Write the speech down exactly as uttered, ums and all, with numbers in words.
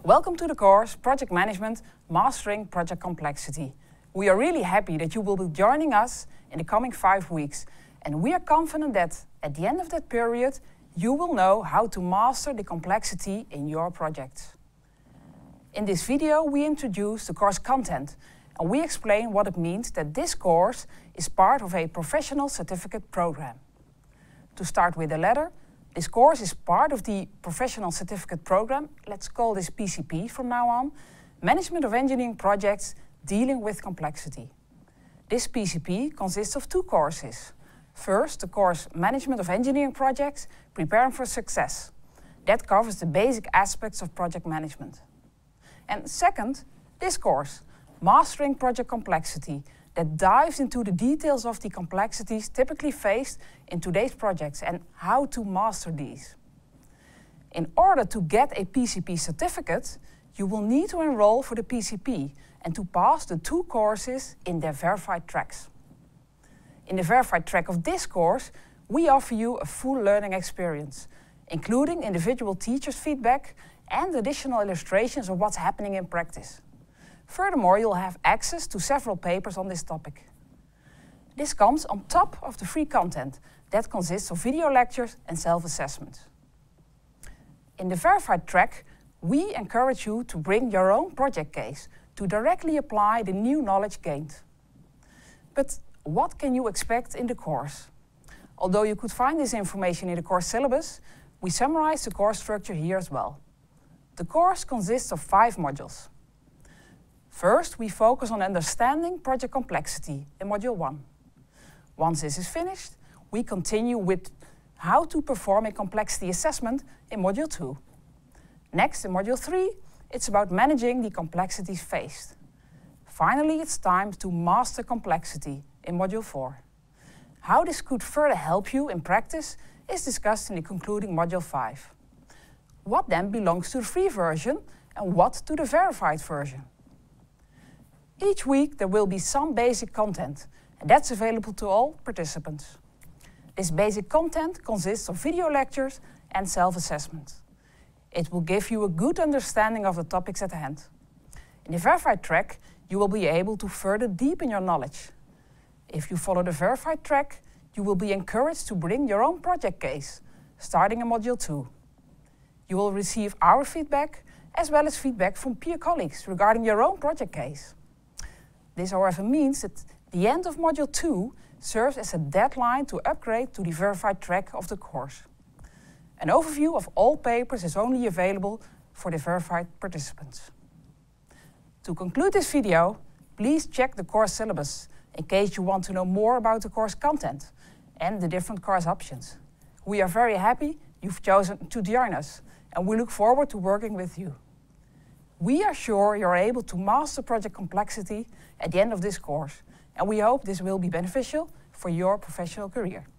Welcome to the course Project Management Mastering Project Complexity. We are really happy that you will be joining us in the coming five weeks, and we are confident that at the end of that period you will know how to master the complexity in your project. In this video we introduce the course content and we explain what it means that this course is part of a professional certificate program. To start with the letter, this course is part of the Professional Certificate Program, let's call this P C P from now on, Management of Engineering Projects Dealing with Complexity. This P C P consists of two courses. First, the course Management of Engineering Projects Preparing for Success. That covers the basic aspects of project management. And second, this course, Mastering Project Complexity, that dives into the details of the complexities typically faced in today's projects and how to master these. In order to get a P C P certificate, you will need to enroll for the P C P and to pass the two courses in their verified tracks. In the verified track of this course, we offer you a full learning experience, including individual teachers' feedback and additional illustrations of what's happening in practice. Furthermore, you'll have access to several papers on this topic. This comes on top of the free content that consists of video lectures and self-assessment. In the verified track, we encourage you to bring your own project case to directly apply the new knowledge gained. But what can you expect in the course? Although you could find this information in the course syllabus, we summarize the course structure here as well. The course consists of five modules. First, we focus on understanding project complexity in Module one. Once this is finished, we continue with how to perform a complexity assessment in Module two. Next, in Module three, it's about managing the complexities faced. Finally, it's time to master complexity in Module four. How this could further help you in practice is discussed in the concluding Module five. What then belongs to the free version and what to the verified version? Each week there will be some basic content, and that's available to all participants. This basic content consists of video lectures and self-assessment. It will give you a good understanding of the topics at hand. In the verified track, you will be able to further deepen your knowledge. If you follow the verified track, you will be encouraged to bring your own project case, starting in Module two. You will receive our feedback, as well as feedback from peer colleagues regarding your own project case. This, however, means that the end of Module two serves as a deadline to upgrade to the verified track of the course. An overview of all papers is only available for the verified participants. To conclude this video, please check the course syllabus in case you want to know more about the course content and the different course options. We are very happy you've chosen to join us, and we look forward to working with you. We are sure you're able to master project complexity at the end of this course, and we hope this will be beneficial for your professional career.